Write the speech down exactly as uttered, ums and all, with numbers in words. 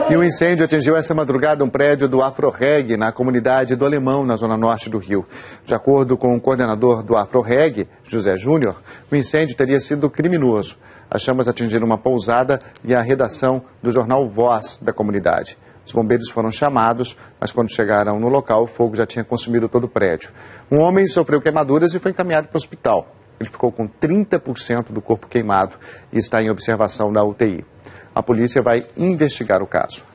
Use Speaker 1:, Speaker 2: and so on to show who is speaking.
Speaker 1: E o incêndio atingiu essa madrugada um prédio do AfroReg, na comunidade do Alemão, na zona norte do Rio. De acordo com o coordenador do AfroReg, José Júnior, o incêndio teria sido criminoso. As chamas atingiram uma pousada e a redação do jornal Voz da comunidade. Os bombeiros foram chamados, mas quando chegaram no local, o fogo já tinha consumido todo o prédio. Um homem sofreu queimaduras e foi encaminhado para o hospital. Ele ficou com trinta por cento do corpo queimado e está em observação na U T I. A polícia vai investigar o caso.